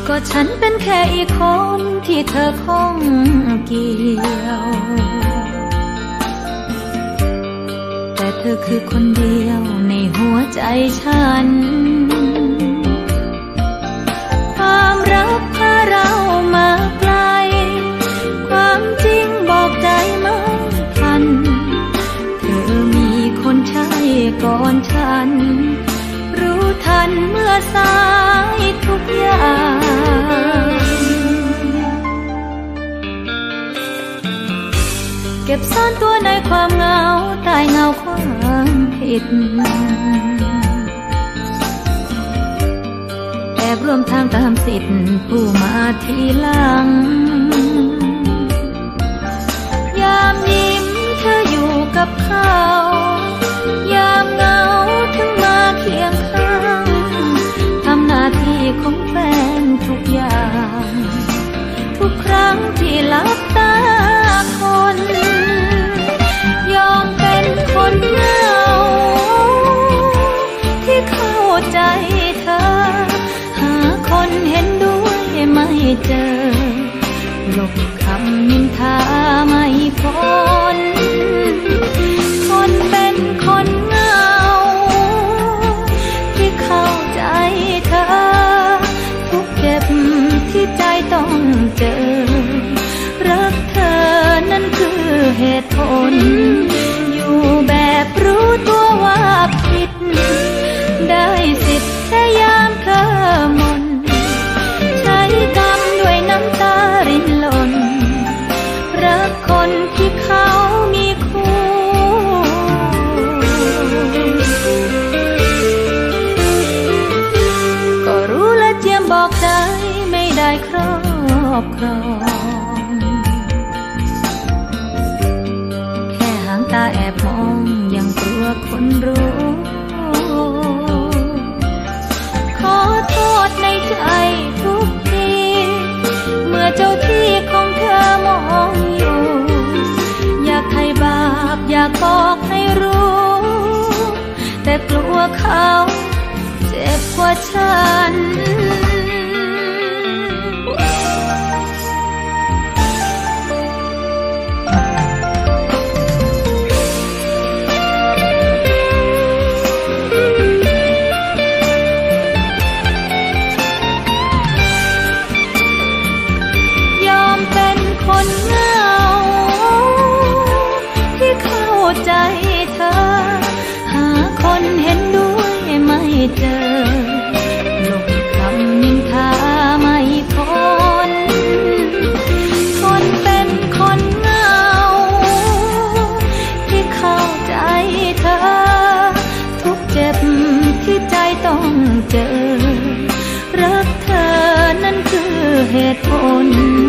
ก็ฉันเป็นแค่อีกคนที่เธอข้องเกี่ยวแต่เธอคือคนเดียวในหัวใจฉันความรักพาเรามาไกลความจริงบอกใจไม่ทันเธอมีคนใช่ก่อนฉันรู้ทันเมื่อสายทุกอย่างเก็บซ่อนตัวในความเหงาใต้เงาความผิดแอบร่วมทางตามสิทธิ์ผู้มาทีหลังยามยิ้มเธออยู่กับเขายามเหงาถึงมาเคียงข้างทำหน้าที่ของแฟนทุกอย่างทุกครั้งที่หลับตาคนยอมเป็นคนเหงาที่เข้าใจเธอหาคนเห็นด้วยไม่เจอหลบคำนินทาไม่พ้นคนเป็นคนเหงาที่เข้าใจเธอทุกเจ็บที่ใจต้องเจอรักเธอนั้นคือเหตุผลอยู่แบบรู้ตัวว่าผิดได้สิทธิ์แค่ยามเธอมนใช้กรรมด้วยน้ำตารินหล่นรักคนที่เขามีคู่ก็รู้และเจียมบอกใจไม่ได้ครอบครองแค่หางตาแอบมองยังกลัวคนรู้ขอโทษในใจทุกทีเมื่อเจ้าที่ของเธอมองอยู่อยากให้บาปอยากบอกให้รู้แต่กลัวเขาเจ็บกว่าฉันคนเหงาที่เข้าใจเธอหาคนเห็นด้วยไม่เจอหลบคำนินทาไม่พ้นคนเป็นคนเหงาที่เข้าใจเธอทุกเจ็บที่ใจต้องเจอรักเธอนั้นคือเหตุผล